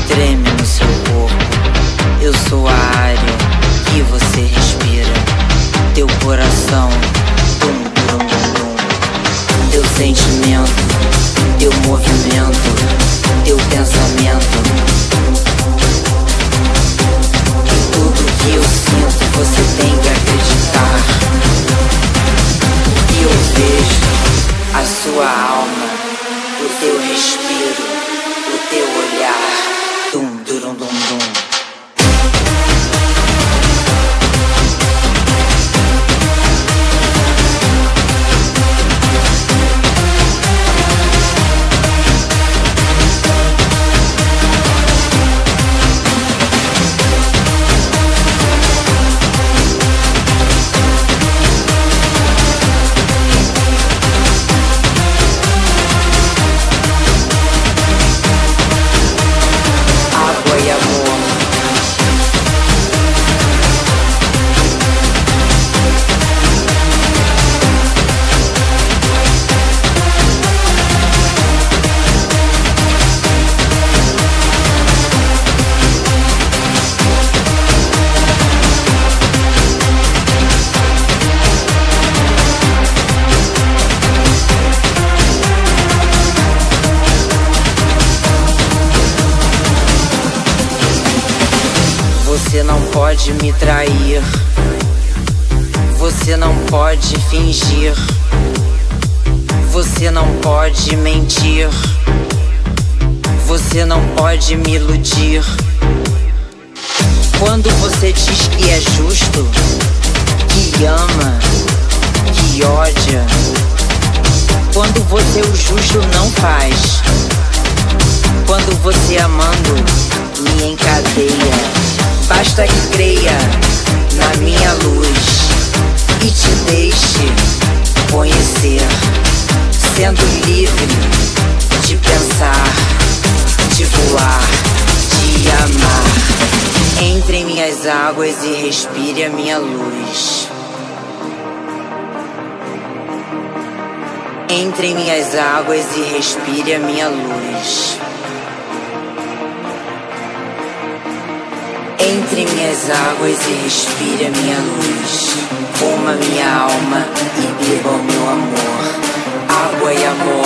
treme no seu corpo. Eu sou a área que você respira. Teu coração, tum, tum, tum, tum. Teu sentimento, teu movimento, teu pensamento. Em tudo que eu sinto, você tem que acreditar. Porque eu vejo a sua alma, o teu respiro, o teu olhar. Dum, durum, dum, dum. Você não pode me trair. Você não pode fingir. Você não pode mentir. Você não pode me iludir. Quando você diz que é justo, que ama, que ódia. Quando você o justo não faz. Quando você amando me encadeia. Basta que creia na minha luz e te deixe conhecer, sendo livre de pensar, de voar, de amar. Entre em minhas águas e respire a minha luz. Entre em minhas águas e respire a minha luz. Entre minhas águas e respire a minha luz. Coma minha alma e beba o meu amor. Água e amor.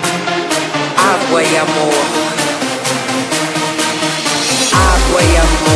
Água e amor. Água e amor.